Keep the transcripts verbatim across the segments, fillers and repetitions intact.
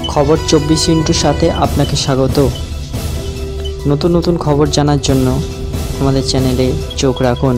খবর চব্বিশ ইন্টুর সাথে আপনাকে স্বাগত। নতুন নতুন খবর জানার জন্য আমাদের চ্যানেলে চোখ রাখুন।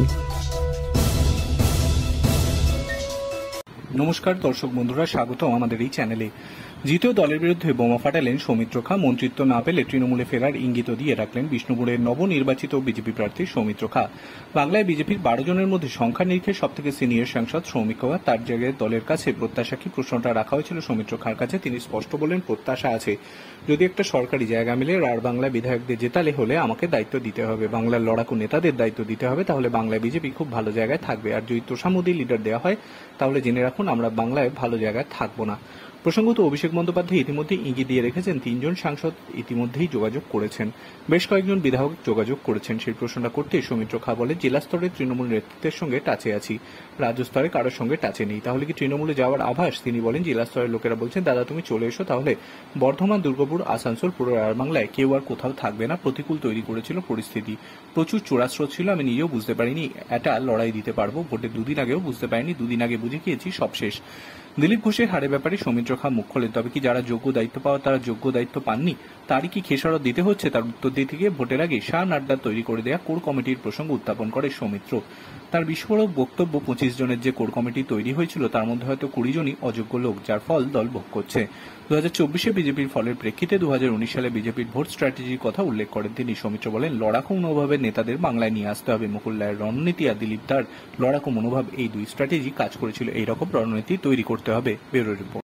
নমস্কার দর্শক বন্ধুরা, স্বাগত আমাদের এই চ্যানেলে। জিতেও দলের বিরুদ্ধে বোমা ফাটালেন সৌমিত্র খা। মন্ত্রিত্ব না পেলে তৃণমূলে ফেরার ইঙ্গিত দিয়ে রাখলেন বিষ্ণুপুরের নবনির্বাচিত বিজেপি প্রার্থী সৌমিত্র খা। বাংলায় বিজেপির বারো জনের মধ্যে সংখ্যা নিরিখে সব থেকে সিনিয়র সাংসদ সৌমিত্র খা। তার জায়গায় দলের কাছে প্রত্যাশা কি, প্রশ্নটা রাখা হয়েছিল সৌমিত্র খার কাছে। তিনি স্পষ্ট বলেন, প্রত্যাশা আছে, যদি একটা সরকারি জায়গা মিলে আর বাংলায় বিধায়কদের জেতালে হলে আমাকে দায়িত্ব দিতে হবে, বাংলার লড়াকু নেতাদের দায়িত্ব দিতে হবে, তাহলে বাংলায় বিজেপি খুব ভালো জায়গায় থাকবে। আর যদি তোষামোদী লিডার দেওয়া হয় তাহলে জেনে রাখুন আমরা বাংলায় ভালো জায়গায় থাকবো না। প্রসঙ্গত অভিষেক বন্দ্যোপাধ্যায় ইতিমধ্যে ইঙ্গিত দিয়ে রেখেছেন, তিনজন সাংসদ ইতিমধ্যেই যোগাযোগ করেছেন, বেশ কয়েকজন বিধায়ক যোগাযোগ করেছেন। সেই প্রশ্নটা করতে সৌমিত্র খা বলে, জেলা স্তরে তৃণমূল নেতৃত্বের সঙ্গে টাচে আছি, রাজ্য স্তরে কারোর সঙ্গে টাচে নেই। তাহলে কি তৃণমূলে যাওয়ার আভাস? তিনি বলেন, জেলা স্তরের লোকেরা বলছেন, দাদা তুমি চলে এসো, তাহলে বর্ধমান, দুর্গাপুর, আসানসোল, পুরো আর বাংলায় কেউ আর কোথাও থাকবে না। প্রতিকূল তৈরি করেছিল পরিস্থিতি, প্রচুর চোরাস্রোত ছিল, আমি নিজেও বুঝতে পারিনি এটা লড়াই দিতে পারবো। ভোটের দুদিন আগেও বুঝতে পারিনি, দুদিন আগে বুঝে গিয়েছি সব শেষ। দিলীপ ঘোষের হারের ব্যাপারে সৌমিত্র খা মুখ খোলেন, তবে কি যারা যোগ্য দায়িত্ব পাওয়া তারা যোগ্য দায়িত্ব পাননি? তারই কি খেসারত দিতে হচ্ছে? তার উত্তর দিতে গিয়ে ভোটের আগে শাহ নাড্ডা তৈরি করে দেয়া কোর কমিটির প্রসঙ্গ উত্থাপন করে সৌমিত্র। তার বিস্ফোরক বক্তব্য, পঁচিশ জনের যে কোর কমিটি তৈরি হয়েছিল তার মধ্যে হয়তো কুড়ি জনই অযোগ্য লোক, যার ফল দল ভোগ করছে। দু হাজার চব্বিশে বিজেপির ফলের প্রেক্ষিতে দু হাজার উনিশ সালে বিজেপির ভোট স্ট্র্যাটেজির কথা উল্লেখ করেন তিনি। সৌমিত্র বলেন, লড়াকু মনোভাবের নেতাদের বাংলায় নিয়ে আসতে হবে। মুকুল রায়ের রণনীতি আর দিলীপ দার লড়াকু মনোভাব, এই দুই স্ট্র্যাটেজি কাজ করেছিল। এইরকম রণনীতি তৈরি করতে হবে। Bureau report.